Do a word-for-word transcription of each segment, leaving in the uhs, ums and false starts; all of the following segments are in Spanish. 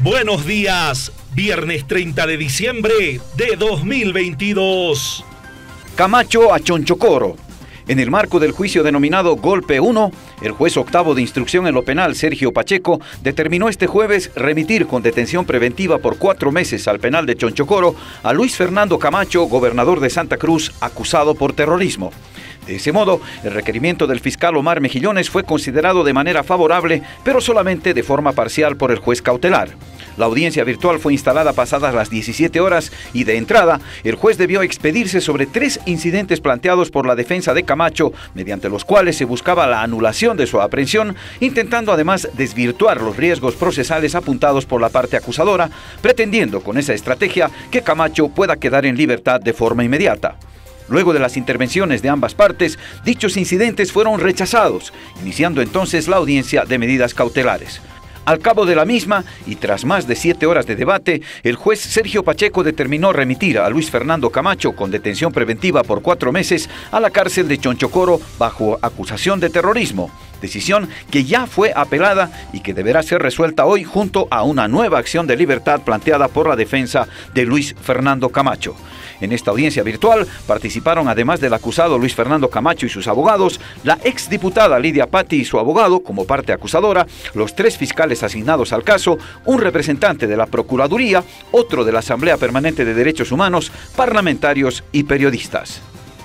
Buenos días, viernes treinta de diciembre de dos mil veintidós. Camacho a Chonchocoro. En el marco del juicio denominado Golpe uno, el juez octavo de instrucción en lo penal, Sergio Pacheco, determinó este jueves remitir con detención preventiva por cuatro meses al penal de Chonchocoro a Luis Fernando Camacho, gobernador de Santa Cruz, acusado por terrorismo. De ese modo, el requerimiento del fiscal Omar Mejillones fue considerado de manera favorable, pero solamente de forma parcial por el juez cautelar. La audiencia virtual fue instalada pasadas las diecisiete horas y de entrada, el juez debió expedirse sobre tres incidentes planteados por la defensa de Camacho, mediante los cuales se buscaba la anulación de su aprehensión, intentando además desvirtuar los riesgos procesales apuntados por la parte acusadora, pretendiendo con esa estrategia que Camacho pueda quedar en libertad de forma inmediata. Luego de las intervenciones de ambas partes, dichos incidentes fueron rechazados, iniciando entonces la audiencia de medidas cautelares. Al cabo de la misma, y tras más de siete horas de debate, el juez Sergio Pacheco determinó remitir a Luis Fernando Camacho con detención preventiva por cuatro meses a la cárcel de Chonchocoro bajo acusación de terrorismo, decisión que ya fue apelada y que deberá ser resuelta hoy junto a una nueva acción de libertad planteada por la defensa de Luis Fernando Camacho. En esta audiencia virtual participaron, además del acusado Luis Fernando Camacho y sus abogados, la exdiputada Lidia Patti y su abogado como parte acusadora, los tres fiscales asignados al caso, un representante de la Procuraduría, otro de la Asamblea Permanente de Derechos Humanos, parlamentarios y periodistas.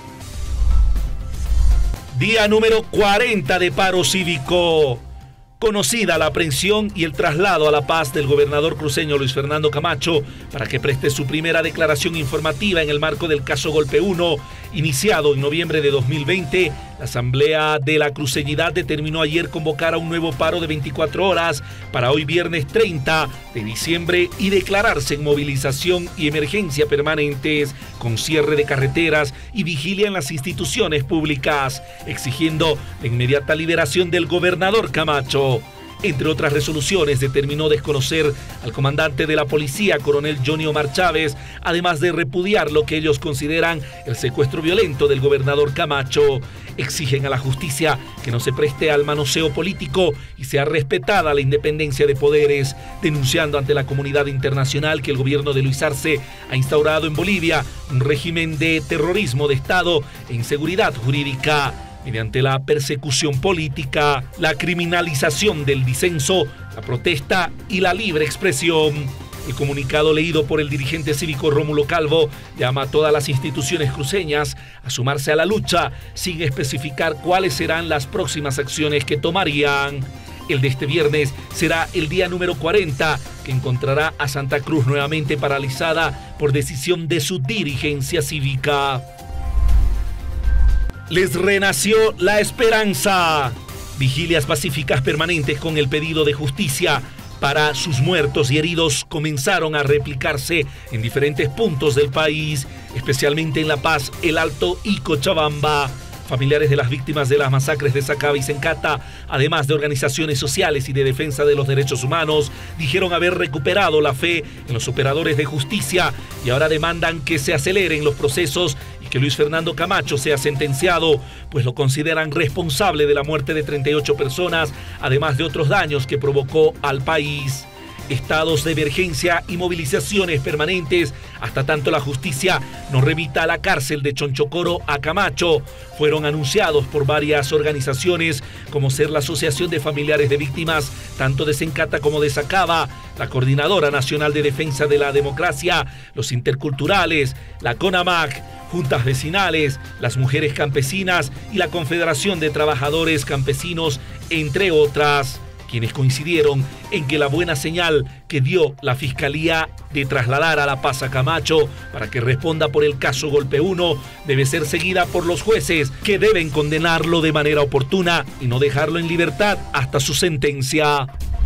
Día número cuarenta de paro cívico. Conocida la aprehensión y el traslado a La Paz del gobernador cruceño Luis Fernando Camacho para que preste su primera declaración informativa en el marco del caso Golpe uno, iniciado en noviembre de dos mil veinte, la Asamblea de la Cruceñidad determinó ayer convocar a un nuevo paro de veinticuatro horas para hoy viernes treinta de diciembre y declararse en movilización y emergencia permanentes con cierre de carreteras y vigilia en las instituciones públicas, exigiendo la inmediata liberación del gobernador Camacho. Entre otras resoluciones, determinó desconocer al comandante de la policía, coronel Johnny Omar Chávez, además de repudiar lo que ellos consideran el secuestro violento del gobernador Camacho. Exigen a la justicia que no se preste al manoseo político y sea respetada la independencia de poderes, denunciando ante la comunidad internacional que el gobierno de Luis Arce ha instaurado en Bolivia un régimen de terrorismo de Estado e inseguridad jurídica, mediante la persecución política, la criminalización del disenso, la protesta y la libre expresión. El comunicado leído por el dirigente cívico Rómulo Calvo llama a todas las instituciones cruceñas a sumarse a la lucha, sin especificar cuáles serán las próximas acciones que tomarían. El de este viernes será el día número cuarenta, que encontrará a Santa Cruz nuevamente paralizada por decisión de su dirigencia cívica. Les renació la esperanza. Vigilias pacíficas permanentes con el pedido de justicia para sus muertos y heridos comenzaron a replicarse en diferentes puntos del país, especialmente en La Paz, El Alto y Cochabamba. Familiares de las víctimas de las masacres de Sacaba y Sencata, además de organizaciones sociales y de defensa de los derechos humanos, dijeron haber recuperado la fe en los operadores de justicia y ahora demandan que se aceleren los procesos y que Luis Fernando Camacho sea sentenciado, pues lo consideran responsable de la muerte de treinta y ocho personas, además de otros daños que provocó al país. Estados de emergencia y movilizaciones permanentes hasta tanto la justicia no remita a la cárcel de Chonchocoro a Camacho fueron anunciados por varias organizaciones como ser la Asociación de Familiares de Víctimas tanto de Sencata como de Sacaba, la Coordinadora Nacional de Defensa de la Democracia, los Interculturales, la CONAMAC, juntas vecinales, las mujeres campesinas y la Confederación de Trabajadores Campesinos, entre otras, quienes coincidieron en que la buena señal que dio la Fiscalía de trasladar a La Paz a Camacho para que responda por el caso Golpe uno debe ser seguida por los jueces, que deben condenarlo de manera oportuna y no dejarlo en libertad hasta su sentencia.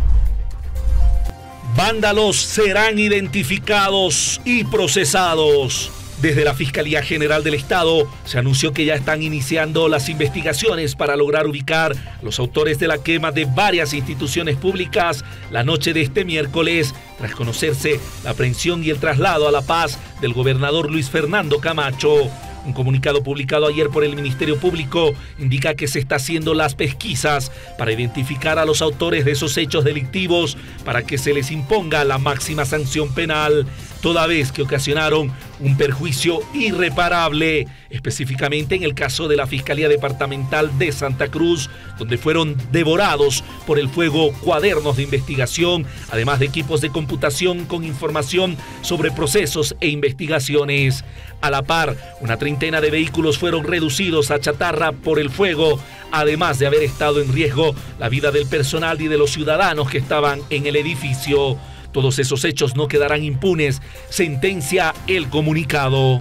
Vándalos serán identificados y procesados. Desde la Fiscalía General del Estado se anunció que ya están iniciando las investigaciones para lograr ubicar a los autores de la quema de varias instituciones públicas la noche de este miércoles, tras conocerse la aprehensión y el traslado a La Paz del gobernador Luis Fernando Camacho. Un comunicado publicado ayer por el Ministerio Público indica que se está haciendo las pesquisas para identificar a los autores de esos hechos delictivos para que se les imponga la máxima sanción penal, toda vez que ocasionaron un perjuicio irreparable, específicamente en el caso de la Fiscalía Departamental de Santa Cruz, donde fueron devorados por el fuego cuadernos de investigación, además de equipos de computación con información sobre procesos e investigaciones. A la par, una treintena de vehículos fueron reducidos a chatarra por el fuego, además de haber estado en riesgo la vida del personal y de los ciudadanos que estaban en el edificio. Todos esos hechos no quedarán impunes, sentencia el comunicado.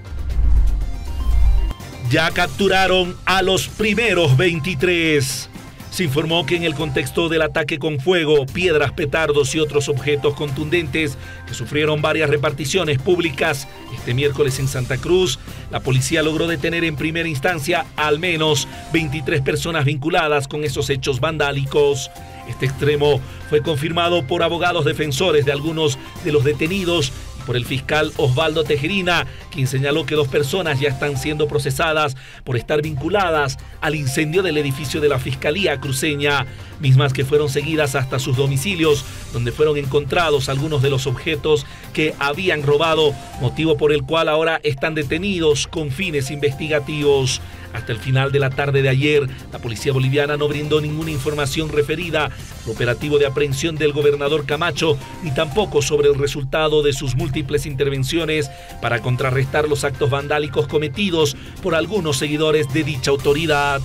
Ya capturaron a los primeros veintitrés. Se informó que en el contexto del ataque con fuego, piedras, petardos y otros objetos contundentes que sufrieron varias reparticiones públicas este miércoles en Santa Cruz, la policía logró detener en primera instancia al menos veintitrés personas vinculadas con esos hechos vandálicos. Este extremo fue confirmado por abogados defensores de algunos de los detenidos y por el fiscal Osvaldo Tejerina, quien señaló que dos personas ya están siendo procesadas por estar vinculadas al incendio del edificio de la Fiscalía cruceña, mismas que fueron seguidas hasta sus domicilios, donde fueron encontrados algunos de los objetos que habían robado, motivo por el cual ahora están detenidos con fines investigativos. Hasta el final de la tarde de ayer, la policía boliviana no brindó ninguna información referida al operativo de aprehensión del gobernador Camacho, ni tampoco sobre el resultado de sus múltiples intervenciones para contrarrestar los actos vandálicos cometidos por algunos seguidores de dicha autoridad.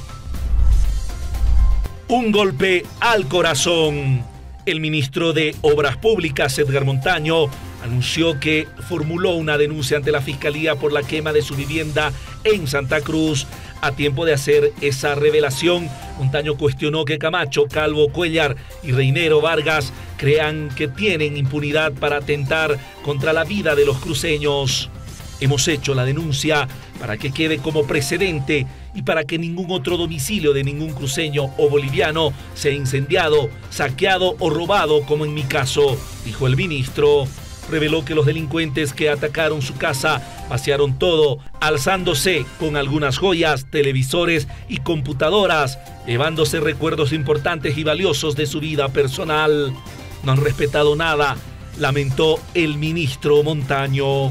Un golpe al corazón. El ministro de Obras Públicas, Edgar Montaño, anunció que formuló una denuncia ante la Fiscalía por la quema de su vivienda en Santa Cruz. A tiempo de hacer esa revelación, Montaño cuestionó que Camacho, Calvo, Cuellar y Reinero Vargas crean que tienen impunidad para atentar contra la vida de los cruceños. Hemos hecho la denuncia para que quede como precedente y para que ningún otro domicilio de ningún cruceño o boliviano sea incendiado, saqueado o robado como en mi caso, dijo el ministro. Reveló que los delincuentes que atacaron su casa vaciaron todo, alzándose con algunas joyas, televisores y computadoras, llevándose recuerdos importantes y valiosos de su vida personal. No han respetado nada, lamentó el ministro Montaño.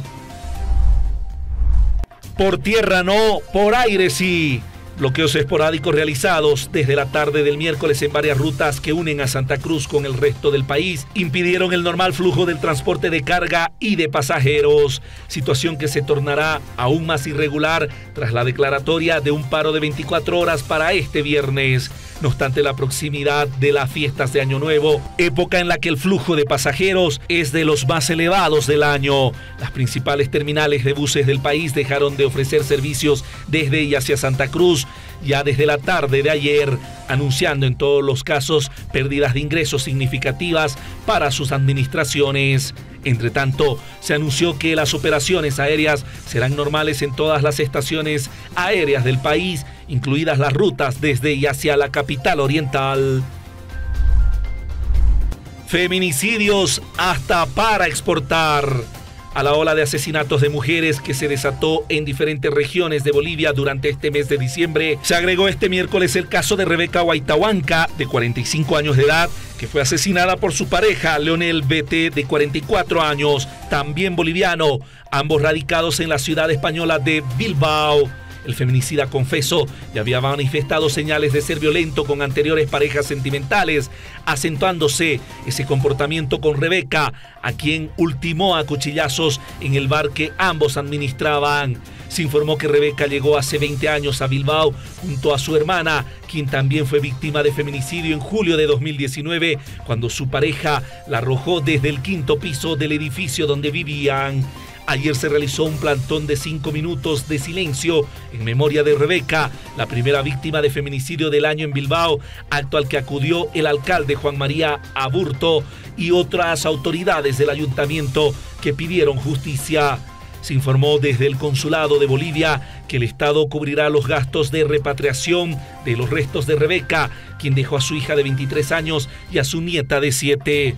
Por tierra no, por aire sí. Bloqueos esporádicos realizados desde la tarde del miércoles en varias rutas que unen a Santa Cruz con el resto del país impidieron el normal flujo del transporte de carga y de pasajeros, situación que se tornará aún más irregular tras la declaratoria de un paro de veinticuatro horas para este viernes. No obstante la proximidad de las fiestas de Año Nuevo, época en la que el flujo de pasajeros es de los más elevados del año, las principales terminales de buses del país dejaron de ofrecer servicios desde y hacia Santa Cruz ya desde la tarde de ayer, anunciando en todos los casos pérdidas de ingresos significativas para sus administraciones. Entre tanto, se anunció que las operaciones aéreas serán normales en todas las estaciones aéreas del país, incluidas las rutas desde y hacia la capital oriental. Feminicidios hasta para exportar. A la ola de asesinatos de mujeres que se desató en diferentes regiones de Bolivia durante este mes de diciembre, se agregó este miércoles el caso de Rebeca Huaytahuanca, de cuarenta y cinco años de edad, que fue asesinada por su pareja, Leonel B T, de cuarenta y cuatro años, también boliviano, ambos radicados en la ciudad española de Bilbao. El feminicida, confeso, ya había manifestado señales de ser violento con anteriores parejas sentimentales, acentuándose ese comportamiento con Rebeca, a quien ultimó a cuchillazos en el bar que ambos administraban. Se informó que Rebeca llegó hace veinte años a Bilbao junto a su hermana, quien también fue víctima de feminicidio en julio de dos mil diecinueve, cuando su pareja la arrojó desde el quinto piso del edificio donde vivían. Ayer se realizó un plantón de cinco minutos de silencio en memoria de Rebeca, la primera víctima de feminicidio del año en Bilbao, acto al que acudió el alcalde Juan María Aburto y otras autoridades del ayuntamiento que pidieron justicia. Se informó desde el Consulado de Bolivia que el Estado cubrirá los gastos de repatriación de los restos de Rebeca, quien dejó a su hija de veintitrés años y a su nieta de siete.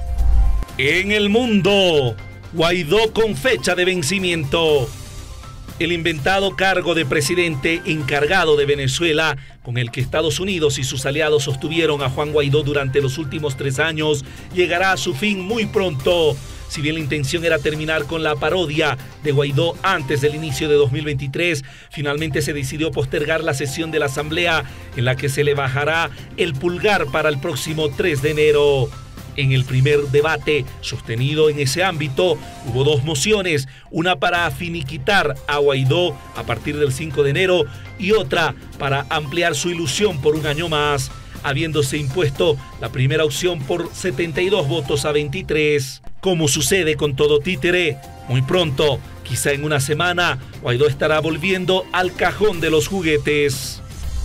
En el mundo, Guaidó con fecha de vencimiento. El inventado cargo de presidente encargado de Venezuela, con el que Estados Unidos y sus aliados sostuvieron a Juan Guaidó durante los últimos tres años, llegará a su fin muy pronto. Si bien la intención era terminar con la parodia de Guaidó antes del inicio de dos mil veintitrés, finalmente se decidió postergar la sesión de la Asamblea, en la que se le bajará el pulgar para el próximo tres de enero. En el primer debate sostenido en ese ámbito, hubo dos mociones, una para finiquitar a Guaidó a partir del cinco de enero y otra para ampliar su ilusión por un año más, habiéndose impuesto la primera opción por setenta y dos votos a veintitrés. Como sucede con todo títere, muy pronto, quizá en una semana, Guaidó estará volviendo al cajón de los juguetes.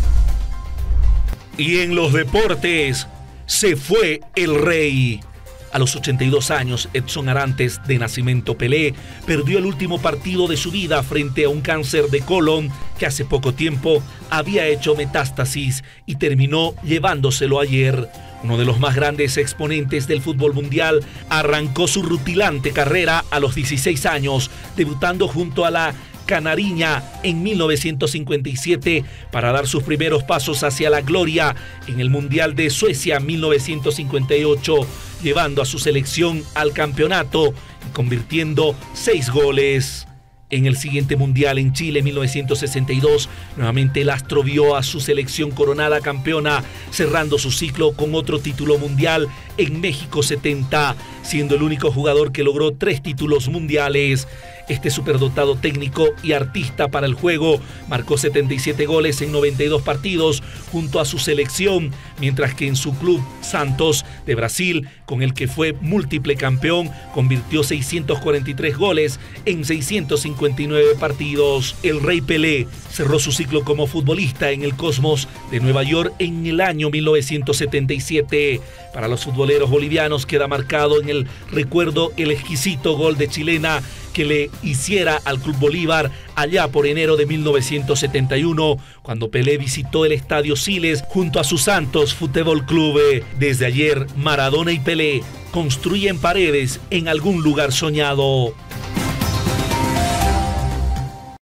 Y en los deportes, se fue el rey. A los ochenta y dos años, Edson Arantes, de nacimiento Pelé, perdió el último partido de su vida frente a un cáncer de colon que hace poco tiempo había hecho metástasis y terminó llevándoselo ayer. Uno de los más grandes exponentes del fútbol mundial arrancó su rutilante carrera a los dieciséis años, debutando junto a la Canariña en mil novecientos cincuenta y siete para dar sus primeros pasos hacia la gloria en el Mundial de Suecia mil novecientos cincuenta y ocho, llevando a su selección al campeonato y convirtiendo seis goles. En el siguiente Mundial en Chile mil novecientos sesenta y dos, nuevamente el astro vio a su selección coronada campeona, cerrando su ciclo con otro título mundial en México setenta, siendo el único jugador que logró tres títulos mundiales. Este superdotado técnico y artista para el juego marcó setenta y siete goles en noventa y dos partidos junto a su selección, mientras que en su club Santos de Brasil, con el que fue múltiple campeón, convirtió seiscientos cuarenta y tres goles en seiscientos cincuenta y nueve partidos. El Rey Pelé cerró su ciclo como futbolista en el Cosmos de Nueva York en el año mil novecientos setenta y siete. Para los futboleros bolivianos queda marcado en el recuerdo el exquisito gol de chilena que le hiciera al Club Bolívar allá por enero de mil novecientos setenta y uno, cuando Pelé visitó el Estadio Siles junto a su Santos Fútbol Club. Desde ayer, Maradona y Pelé construyen paredes en algún lugar soñado.